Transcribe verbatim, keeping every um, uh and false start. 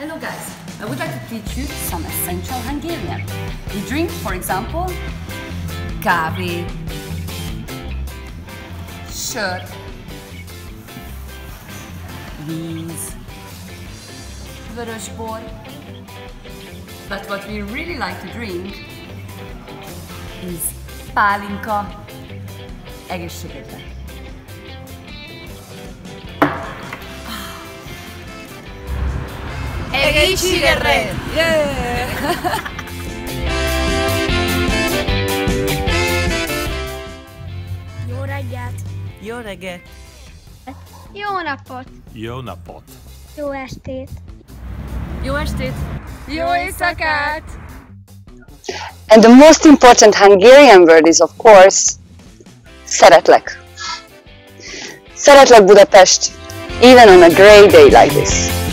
Hello guys, I would like to teach you some essential Hungarian. We drink, for example, kávé, sör, víz, vörösbor. But what we really like to drink is pálinka, egészségedre. Egészségedre! Yeah! Jó reggelt! Jó reggelt! Jó napot! Jó napot! Jó estét! Jó estét! Jó éjszakát! And the most important Hungarian word is, of course, szeretlek. Szeretlek Budapest, even on a grey day like this.